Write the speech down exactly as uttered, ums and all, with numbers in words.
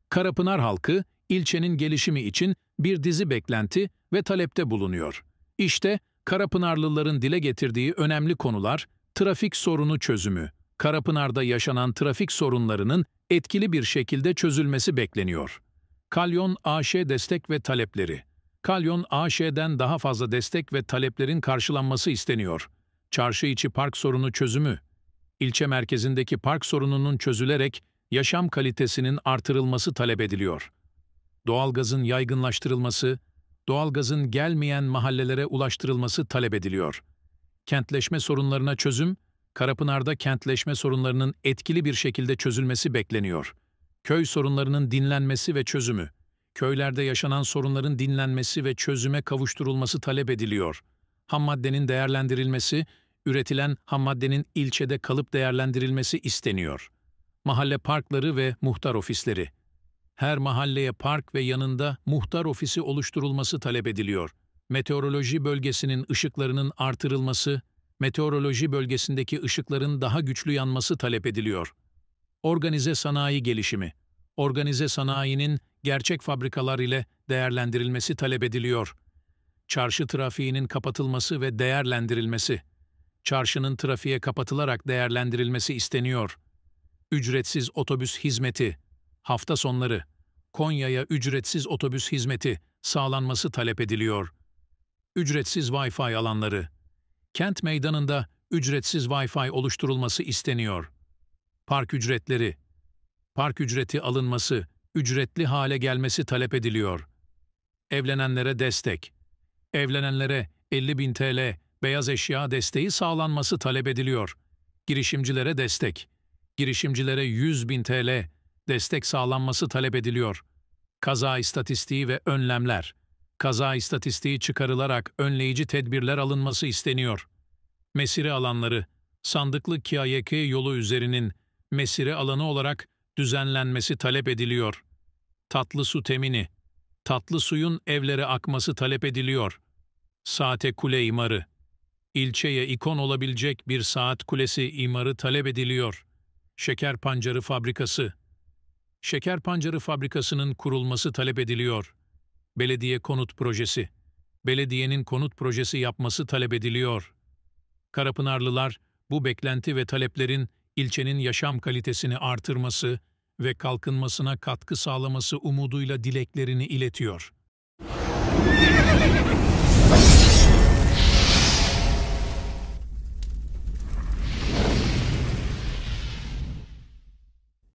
Karapınar halkı, ilçenin gelişimi için bir dizi beklenti ve talepte bulunuyor. İşte Karapınarlıların dile getirdiği önemli konular: trafik sorunu çözümü. Karapınar'da yaşanan trafik sorunlarının etkili bir şekilde çözülmesi bekleniyor. Kalyon A Ş destek ve talepleri. Kalyon A Ş'den daha fazla destek ve taleplerin karşılanması isteniyor. Çarşı içi park sorunu çözümü. İlçe merkezindeki park sorununun çözülerek yaşam kalitesinin artırılması talep ediliyor. Doğalgazın yaygınlaştırılması, doğalgazın gelmeyen mahallelere ulaştırılması talep ediliyor. Kentleşme sorunlarına çözüm, Karapınar'da kentleşme sorunlarının etkili bir şekilde çözülmesi bekleniyor. Köy sorunlarının dinlenmesi ve çözümü. Köylerde yaşanan sorunların dinlenmesi ve çözüme kavuşturulması talep ediliyor. Hammaddenin değerlendirilmesi, üretilen hammaddenin ilçede kalıp değerlendirilmesi isteniyor. Mahalle parkları ve muhtar ofisleri. Her mahalleye park ve yanında muhtar ofisi oluşturulması talep ediliyor. Meteoroloji bölgesinin ışıklarının artırılması, meteoroloji bölgesindeki ışıkların daha güçlü yanması talep ediliyor. Organize sanayi gelişimi. Organize sanayinin gerçek fabrikalar ile değerlendirilmesi talep ediliyor. Çarşı trafiğinin kapatılması ve değerlendirilmesi. Çarşının trafiğe kapatılarak değerlendirilmesi isteniyor. Ücretsiz otobüs hizmeti. Hafta sonları Konya'ya ücretsiz otobüs hizmeti sağlanması talep ediliyor. Ücretsiz Wi-Fi alanları. Kent meydanında ücretsiz Wi-Fi oluşturulması isteniyor. Park ücretleri. Park ücreti alınması, ücretli hale gelmesi talep ediliyor. Evlenenlere destek. Evlenenlere elli bin T L beyaz eşya desteği sağlanması talep ediliyor. Girişimcilere destek. Girişimcilere yüz bin T L destek sağlanması talep ediliyor. Kaza istatistiği ve önlemler. Kaza istatistiği çıkarılarak önleyici tedbirler alınması isteniyor. Mesire alanları, Sandıklı K Y K yolu üzerinin mesire alanı olarak düzenlenmesi talep ediliyor. Tatlı su temini, tatlı suyun evlere akması talep ediliyor. Saate kule imarı, ilçeye ikon olabilecek bir saat kulesi imarı talep ediliyor. Şeker pancarı fabrikası, şeker pancarı fabrikasının kurulması talep ediliyor. Belediye konut projesi, belediyenin konut projesi yapması talep ediliyor. Karapınarlılar, bu beklenti ve taleplerin ilçenin yaşam kalitesini artırması ve kalkınmasına katkı sağlaması umuduyla dileklerini iletiyor.